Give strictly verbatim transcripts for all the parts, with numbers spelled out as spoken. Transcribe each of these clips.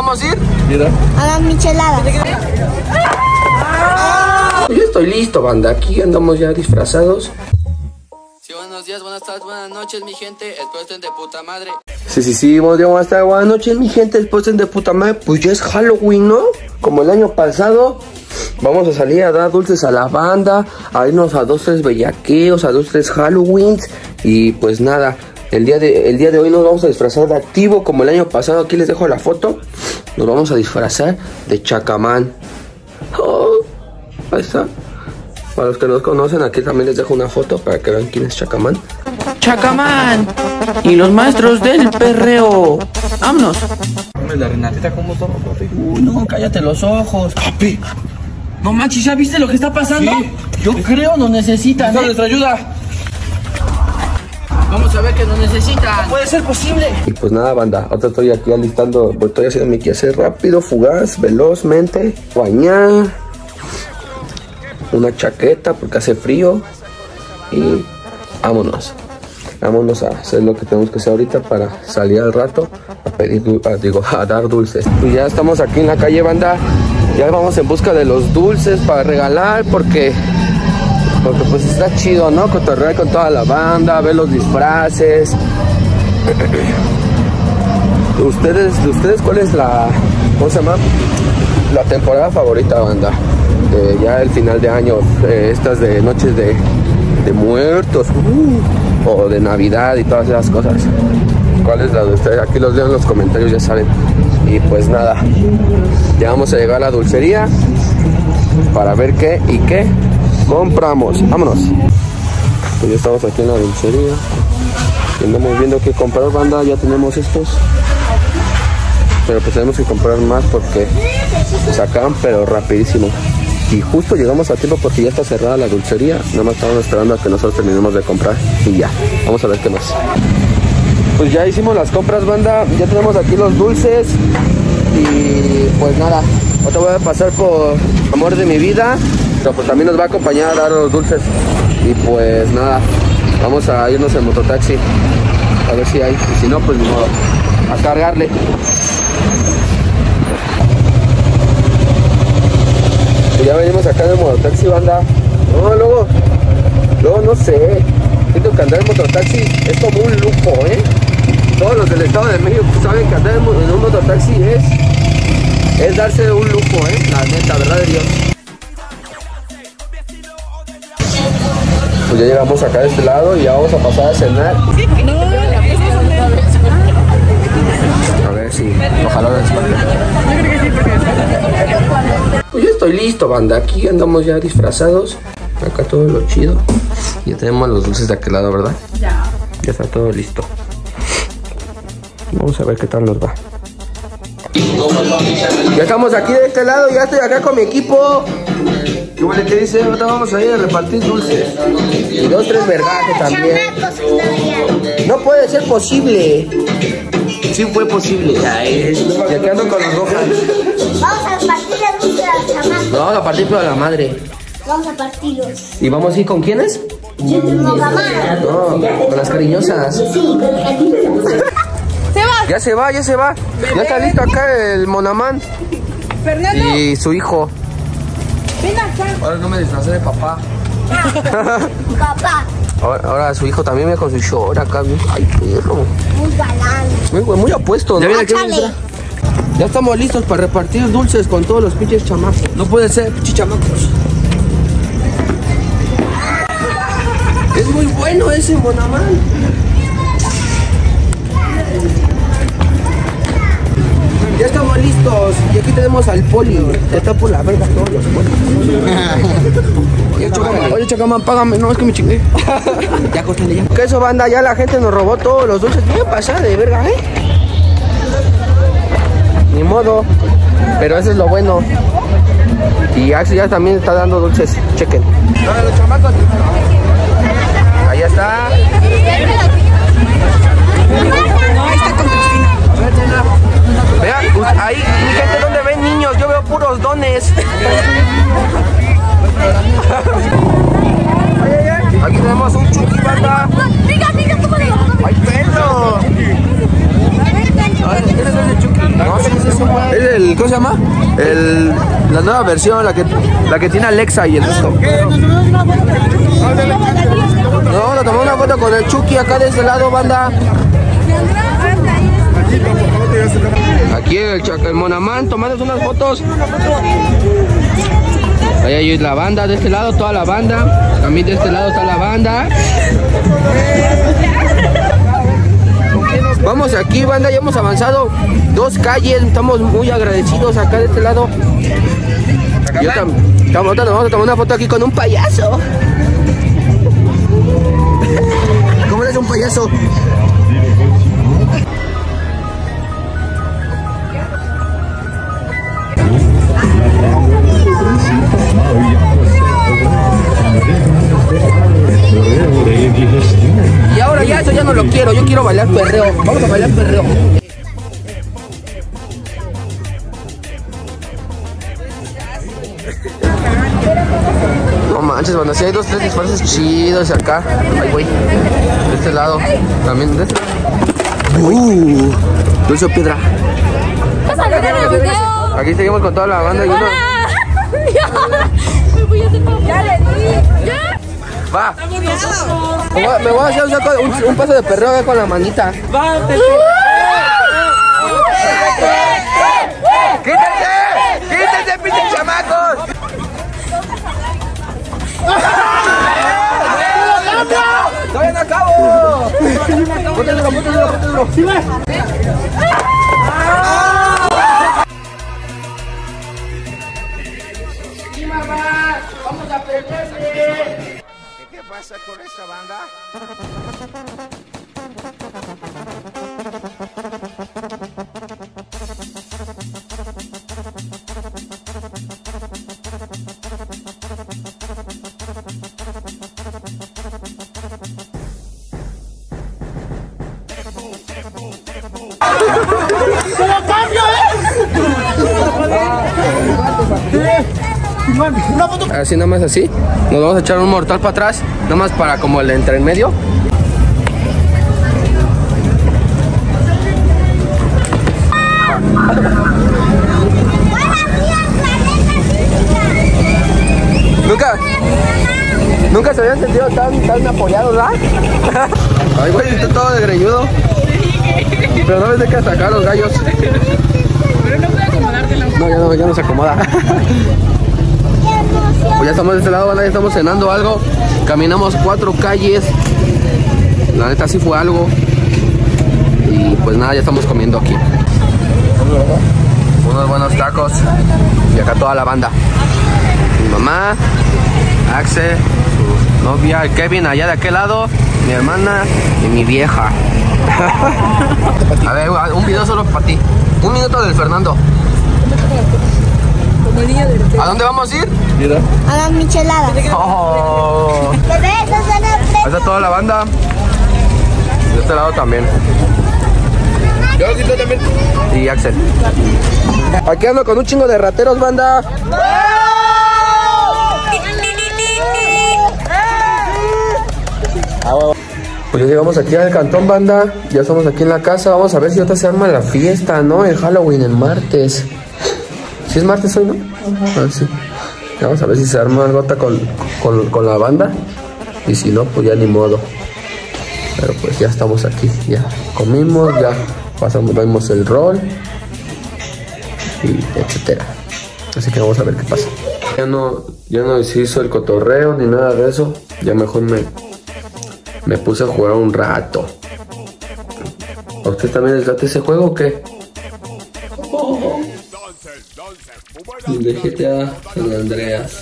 vamos a ir? Mira. A las micheladas. Yo estoy listo, banda. Aquí andamos ya disfrazados. Sí, buenos días, buenas tardes, buenas noches, mi gente. Espero estén de puta madre. Sí, sí, sí, buenos días, buenas tardes, buenas noches, mi gente. Después estén de puta madre. Pues ya es Halloween, ¿no? Como el año pasado. Vamos a salir a dar dulces a la banda, a irnos a dos, tres bellaqueos, a dos, tres Halloweens. Y pues nada, el día, de, el día de hoy nos vamos a disfrazar de activo como el año pasado. Aquí les dejo la foto. Nos vamos a disfrazar de Chacamán. Oh, ahí está. Para los que nos conocen, aquí también les dejo una foto para que vean quién es Chacamán. Chacamán y los maestros del perreo. Vámonos. La Renatita, ¿cómo toma, papi? Uy, no, cállate los ojos. Papi. No manches, ¿ya viste lo que está pasando? Sí. Yo creo no necesitan. Necesito ¿eh? nuestra ayuda. Vamos a ver que no necesitan. No puede ser posible. Y pues nada, banda, ahora estoy aquí alistando, pues estoy haciendo mi quehacer rápido, fugaz, velozmente, bañar, una chaqueta porque hace frío y vámonos. Vámonos a hacer lo que tenemos que hacer ahorita para salir al rato a pedir, a, digo, a dar dulces. Pues ya estamos aquí en la calle, banda. Ya vamos en busca de los dulces para regalar porque, porque pues está chido, ¿no? Cotorrear con toda la banda, ver los disfraces. ¿Ustedes, de ustedes cuál es la, cómo se llama? La temporada favorita, banda? De ya el final de año, eh, estas de noches de, de muertos. Uh. O de Navidad y todas esas cosas. ¿Cuál es la de ustedes? Aquí los leo en los comentarios, ya saben. Y pues nada, ya vamos a llegar a la dulcería para ver qué y qué compramos. Vámonos. Pues ya estamos aquí en la dulcería y andamos viendo qué comprar, banda. Ya tenemos estos, pero pues tenemos que comprar más porque sacan pero rapidísimo. Y justo llegamos a tiempo porque ya está cerrada la dulcería. Nada más estamos esperando a que nosotros terminemos de comprar. Y ya, vamos a ver qué más. Pues ya hicimos las compras, banda. Ya tenemos aquí los dulces. Y pues nada, ahora voy a pasar por Amor de mi Vida. Pero pues también nos va a acompañar a dar los dulces. Y pues nada, vamos a irnos en mototaxi. A ver si hay. Y si no, pues ni modo, a cargarle. Ya venimos acá en el mototaxi, banda. No, luego, luego no sé. Siento que andar en mototaxi es como un lujo, ¿eh? Todos los del Estado de México saben que andar en un mototaxi es, es darse un lujo, ¿eh? La neta, verdad de Dios. Pues ya llegamos acá de este lado y ya vamos a pasar a cenar. A ver si, ojalá lo después. Pues ya estoy listo, banda. Aquí andamos ya disfrazados. Acá todo lo chido. Ya tenemos los dulces de aquel lado, ¿verdad? Ya. Ya está todo listo. Vamos a ver qué tal nos va. Ya estamos aquí de este lado. Ya estoy acá con mi equipo. ¿Qué huele? ¿Qué dice? Ahora vamos a ir a repartir dulces. Y dos, tres vergajes también. No puede ser posible. Sí fue posible. Ya es. Ya que ando con los rojas. Vamos a partir los dulces a los chamacos. No, vamos a partir por la madre. Vamos a partirlos. ¿Y vamos a ir con quiénes? Yo tengo mamá. No, con las cariñosas. Sí, con las cariñosas. Se va. Ya se va, ya se va. Ya está listo acá el Monamán. Fernando. Y su hijo. Ven acá. Ahora no me disfracé de papá. Papá. Ahora, ahora su hijo también me con su short acá. Ay, perro. Muy galán. Muy, muy apuesto, ¿no? Áchale. Ya estamos listos para repartir dulces con todos los pinches chamacos. No puede ser, pinches chamacos. Es muy bueno ese Monamán. Ya estamos listos. Y aquí tenemos al Poli. Que está por la verga todos los puestos. Oye, Chacamán, oye, Chacamán, págame. No, es que me chingué. Ya, córtale ya. Que eso, banda, ya la gente nos robó todos los dulces. ¿Qué pasa de verga, eh? Ni modo. Pero eso es lo bueno. Y Axel ya también está dando dulces. Chequen. A los chamacos. Ahí está. No, ahí está con Cristina. A ver, nena. Vean, ahí, mi gente, ¿dónde ven niños? Yo veo puros dones. Ay, ay, ay. Aquí tenemos un Chucky, banda. ¡Ay, perro! A ver, ¿ese es el Chucky? No, ese es un güey. ¿cómo se llama? El, la nueva versión, la que, la que tiene Alexa y el resto. Nos vamos a tomar una foto con el Chucky acá de este lado, banda. Aquí el, el Monamán tomando unas fotos. Ahí hay la banda de este lado, toda la banda. También de este lado está la banda. Vamos aquí, banda, ya hemos avanzado dos calles. Estamos muy agradecidos acá de este lado. Yo también. Estamos, nos vamos a tomar una foto aquí con un payaso. ¿Cómo eres un payaso? Y ahora ya eso ya no lo quiero, yo quiero bailar perreo. Vamos a bailar perreo. No manches, bueno, si hay dos, tres disfraces chidos acá. Ay, güey. De este lado. También de este lado. Uh, dulce piedra. Aquí seguimos con toda la banda y uno. Ya le di. Ya. Va. Me voy, me voy a hacer un, saco, un, un paso de perreo acá con la manita. Va, te... ¡Quítense! ¡Quítense, pinches chamacos! ¡Todavía no acabo! ¡Póntelo, póntelo, póntelo! ¡Sí, va! ¡Sí, mamá! ¡Vamos a perderle! ¿Qué pasa con esta banda? ¡Se lo cambio, eh! Una foto. Así nada más así. Nos vamos a echar un mortal para atrás. Nada más para como el entre en medio. Nunca Nunca se habían sentido tan, tan apoyados, ¿verdad? Ay, güey, está todo desgreñudo. Pero no ves de qué sacar los gallos. Pero no puede acomodarte la... No, ya no, ya no se acomoda. Pues ya estamos de este lado, ya estamos cenando algo. Caminamos cuatro calles. La neta sí fue algo. Y pues nada, ya estamos comiendo aquí. Unos buenos tacos. Y acá toda la banda. Mi mamá, Axel, su novia, el Kevin allá de aquel lado, mi hermana y mi vieja. A ver, un video solo para ti. Un minuto del Fernando. ¿A dónde vamos a ir? A las micheladas. Oh. Bebé, esas son las Ahí está toda la banda. De este lado también. Yo aquí también. Y Axel. Aquí ando con un chingo de rateros, banda. Pues ya llegamos aquí al cantón, banda. Ya estamos aquí en la casa. Vamos a ver si ahorita se arma la fiesta, ¿no? El Halloween, el martes. ¿Sí es martes hoy, no? Ah, sí. Vamos a ver si se arma algo con, con, con la banda. Y si no, pues ya ni modo. Pero pues ya estamos aquí. Ya comimos, ya pasamos, vemos el rol. Y etcétera. Así que vamos a ver qué pasa. Ya no, ya no se hizo el cotorreo ni nada de eso. Ya mejor me... Me puse a jugar un rato. ¿A usted también les late ese juego o qué? Oh. De G T A San Andreas.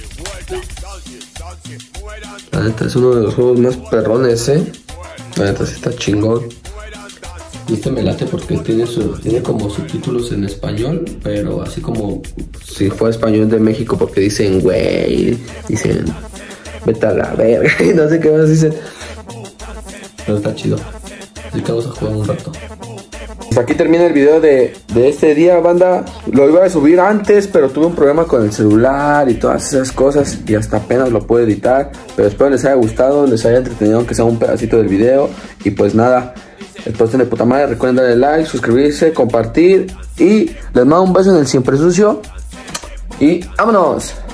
La neta es uno de los juegos más perrones, ¿eh? La neta sí está chingón. Y este me late porque tiene, su, tiene como subtítulos en español, pero así como si fuera español de México, porque dicen, güey, dicen, vete a la verga, y no sé qué más dicen. Pero está chido. Así que vamos a jugar un rato. Pues aquí termina el video de, de este día, banda. Lo iba a subir antes, pero tuve un problema con el celular y todas esas cosas. Y hasta apenas lo puedo editar. Pero espero les haya gustado, les haya entretenido, aunque sea un pedacito del video. Y pues nada, Espero estén de puta madre. Recuerden darle like, suscribirse, compartir. Y les mando un beso en el siempre sucio. Y vámonos.